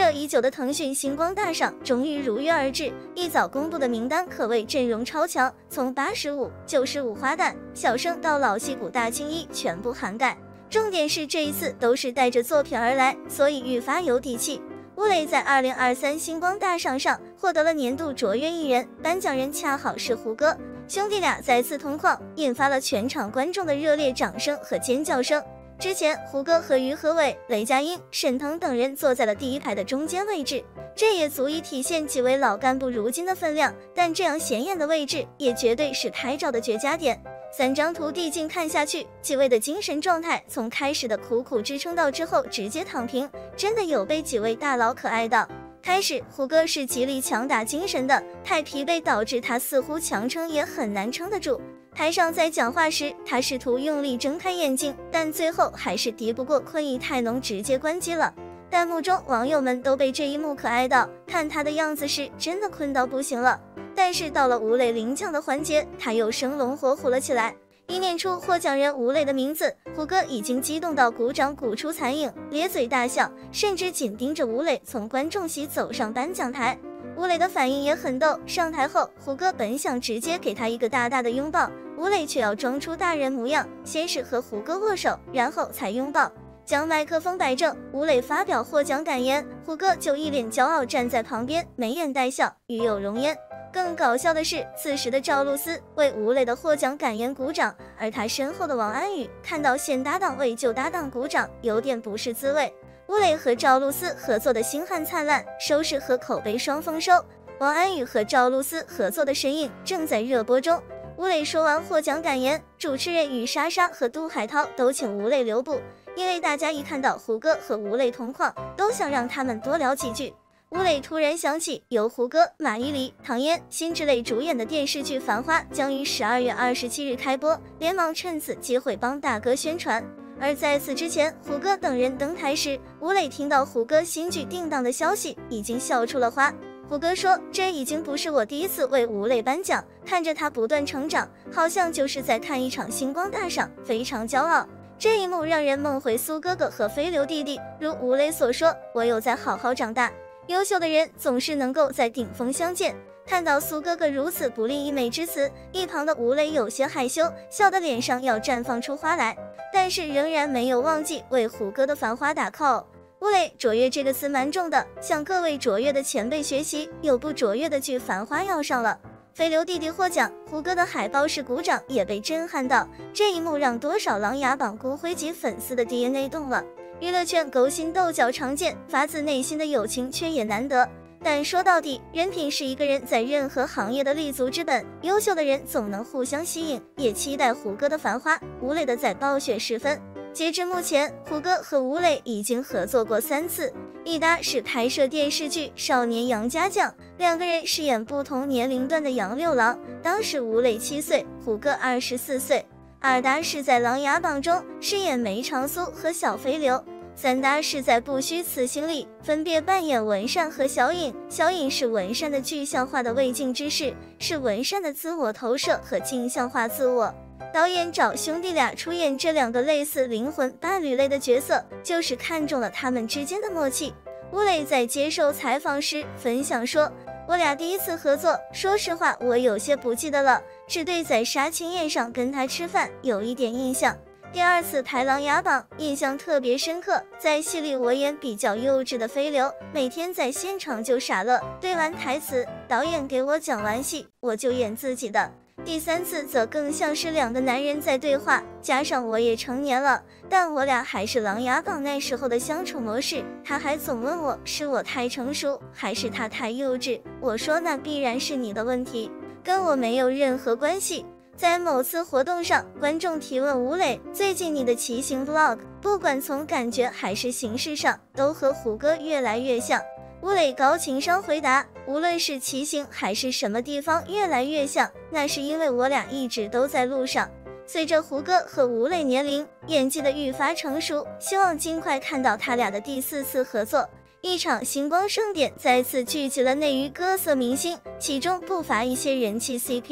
料已久的腾讯星光大赏终于如约而至，一早公布的名单可谓阵容超强，从85、95花旦、小生到老戏骨大青衣全部涵盖。重点是这一次都是带着作品而来，所以愈发有底气。吴磊在2023星光大赏上获得了年度卓越艺人，颁奖人恰好是胡歌，兄弟俩再次同框，引发了全场观众的热烈掌声和尖叫声。之前，胡歌和于和伟、雷佳音、沈腾等人坐在了第一排的中间位置，这也足以体现几位老干部如今的分量。但这样显眼的位置，也绝对是拍照的绝佳点。3张图递进看下去，几位的精神状态从开始的苦苦支撑到之后直接躺平，真的有被几位大佬可爱到。开始，胡歌是极力强打精神的，太疲惫导致他似乎强撑也很难撑得住。台上在讲话时，他试图用力睁开眼睛，但最后还是敌不过困意太浓，直接关机了。弹幕中网友们都被这一幕可爱到，看他的样子是真的困到不行了。但是到了吴磊领奖的环节，他又生龙活虎了起来。一念出获奖人吴磊的名字，胡歌已经激动到鼓掌鼓出残影，咧嘴大笑，甚至紧盯着吴磊从观众席走上颁奖台。吴磊的反应也很逗，上台后，胡歌本想直接给他一个大大的拥抱，吴磊却要装出大人模样，先是和胡歌握手，然后才拥抱。将麦克风摆正，吴磊发表获奖感言，胡歌就一脸骄傲站在旁边，眉眼带笑，与有容焉。更搞笑的是，此时的赵露思为吴磊的获奖感言鼓掌，而他身后的王安宇看到现搭档为旧搭档鼓掌，有点不是滋味。吴磊和赵露思合作的《星汉灿烂》收视和口碑双丰收，王安宇和赵露思合作的《神隐》正在热播中。吴磊说完获奖感言，主持人与莎莎和杜海涛都请吴磊留步，因为大家一看到胡歌和吴磊同框，都想让他们多聊几句。吴磊突然想起由胡歌、马伊琍、唐嫣、辛芷蕾主演的电视剧《繁花》将于12月27日开播，连忙趁此机会帮大哥宣传。而在此之前，胡歌等人登台时，吴磊听到胡歌新剧定档的消息，已经笑出了花。胡歌说：“这已经不是我第一次为吴磊颁奖，看着他不断成长，好像就是在看一场星光大赏，非常骄傲。”这一幕让人梦回苏哥哥和飞流弟弟，如吴磊所说：“我有在好好长大。”优秀的人总是能够在顶峰相见。看到苏哥哥如此不吝溢美之词，一旁的吴磊有些害羞，笑得脸上要绽放出花来，但是仍然没有忘记为胡歌的《繁花》打 call。吴磊卓越这个词蛮重的，向各位卓越的前辈学习，有部卓越的剧《繁花》要上了。飞流弟弟获奖，胡歌的海报式鼓掌也被震撼到，这一幕让多少琅琊榜骨灰级粉丝的 DNA 动了。娱乐圈勾心斗角常见，发自内心的友情却也难得。但说到底，人品是一个人在任何行业的立足之本，优秀的人总能互相吸引。也期待胡歌的《繁花》，吴磊的在暴雪时分。截至目前，胡歌和吴磊已经合作过3次，一搭是拍摄电视剧《少年杨家将》，两个人饰演不同年龄段的杨六郎，当时吴磊7岁，胡歌24岁。二搭是在《琅琊榜》中饰演梅长苏和小飞流。3搭是在《不虚此行》里分别扮演文善和小隐，小隐是文善的具象化的未竟之事，是文善的自我投射和镜像化自我。导演找兄弟俩出演这2个类似灵魂伴侣类的角色，就是看中了他们之间的默契。吴磊在接受采访时分享说：“我俩第一次合作，说实话我有些不记得了，只对在杀青宴上跟他吃饭有一点印象。第2次拍《琅琊榜》，印象特别深刻，在戏里我演比较幼稚的飞流，每天在现场就傻乐，对完台词，导演给我讲完戏，我就演自己的。第3次则更像是2个男人在对话，加上我也成年了，但我俩还是《琅琊榜》那时候的相处模式，他还总问我是我太成熟，还是他太幼稚，我说那必然是你的问题，跟我没有任何关系。”在某次活动上，观众提问吴磊：“最近你的骑行 vlog， 不管从感觉还是形式上，都和胡歌越来越像。”吴磊高情商回答：“无论是骑行还是什么地方越来越像，那是因为我俩一直都在路上。”随着胡歌和吴磊年龄、演技的愈发成熟，希望尽快看到他俩的第4次合作。一场星光盛典再次聚集了内娱各色明星，其中不乏一些人气 CP。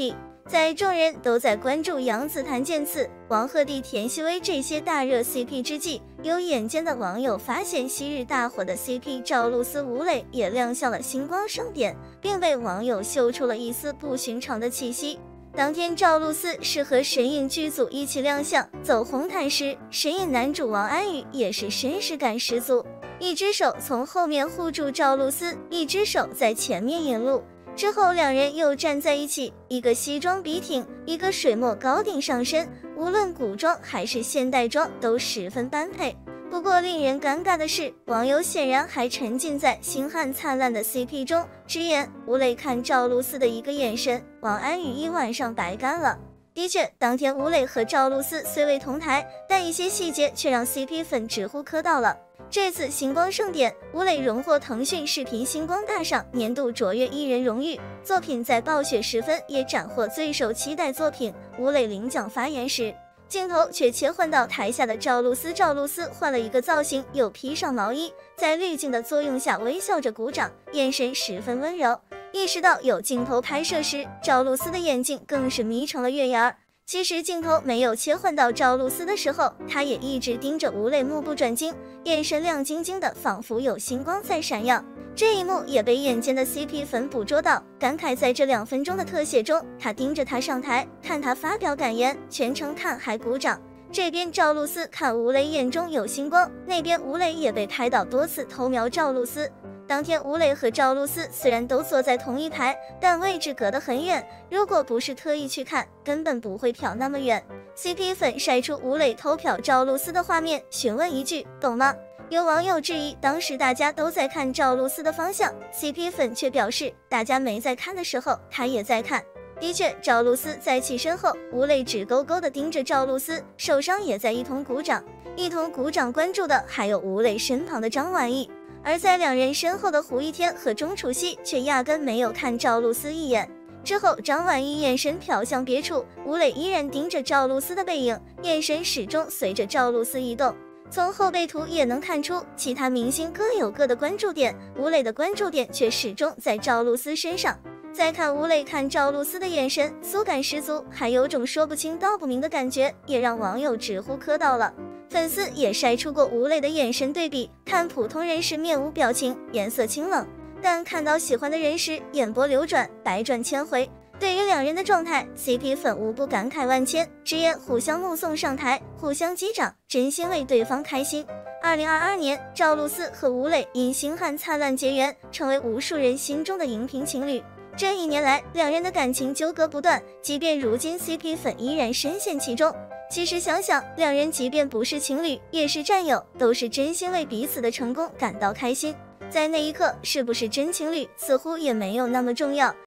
在众人都在关注杨紫檀健次、王鹤棣田曦薇这些大热 CP 之际，有眼尖的网友发现昔日大火的 CP 赵露思吴磊也亮相了星光盛典，并被网友嗅出了一丝不寻常的气息。当天，赵露思是和神隐剧组一起亮相走红毯时，神隐男主王安宇也是绅士感十足，一只手从后面护住赵露思，一只手在前面引路。之后两人又站在一起，一个西装笔挺，一个水墨高定上身，无论古装还是现代装都十分般配。不过令人尴尬的是，网友显然还沉浸在星汉灿烂的 CP 中，直言吴磊看赵露思的一个眼神，王安宇一晚上白干了。的确，当天吴磊和赵露思虽未同台，但一些细节却让 CP 粉直呼磕到了。这次星光盛典，吴磊荣获腾讯视频星光大赏年度卓越艺人荣誉，作品在暴雪时分也斩获最受期待作品。吴磊领奖发言时，镜头却切换到台下的赵露思，赵露思换了一个造型，又披上毛衣，在滤镜的作用下微笑着鼓掌，眼神十分温柔。意识到有镜头拍摄时，赵露思的眼睛更是眯成了月牙儿。其实镜头没有切换到赵露思的时候，她也一直盯着吴磊，目不转睛，眼神亮晶晶的，仿佛有星光在闪耀。这一幕也被眼尖的 CP 粉捕捉到，感慨在这2分钟的特写中，他盯着他上台，看他发表感言，全程看还鼓掌。这边赵露思看吴磊眼中有星光，那边吴磊也被拍到多次偷瞄赵露思。当天吴磊和赵露思虽然都坐在同一排，但位置隔得很远，如果不是特意去看，根本不会瞟那么远。CP 粉晒出吴磊偷瞟赵露思的画面，询问一句懂吗？有网友质疑，当时大家都在看赵露思的方向， CP 粉却表示大家没在看的时候，他也在看。的确，赵露思在起身后，吴磊直勾勾地盯着赵露思，手上也在一同鼓掌。一同鼓掌关注的还有吴磊身旁的张晚意，而在两人身后的胡一天和钟楚曦却压根没有看赵露思一眼。之后张晚意眼神瞟向别处，吴磊依然盯着赵露思的背影，眼神始终随着赵露思移动。从后背图也能看出，其他明星各有各的关注点，吴磊的关注点却始终在赵露思身上。再看吴磊看赵露思的眼神，酥感十足，还有种说不清道不明的感觉，也让网友直呼磕到了。粉丝也晒出过吴磊的眼神对比，看普通人时面无表情，颜色清冷，但看到喜欢的人时，眼波流转，百转千回。对于两人的状态， CP 粉无不感慨万千，直言互相目送上台，互相击掌，真心为对方开心。2022年，赵露思和吴磊因星汉灿烂结缘，成为无数人心中的荧屏情侣。这一年来，两人的感情纠葛不断，即便如今 CP 粉依然深陷其中。其实想想，两人即便不是情侣，也是战友，都是真心为彼此的成功感到开心。在那一刻，是不是真情侣，似乎也没有那么重要。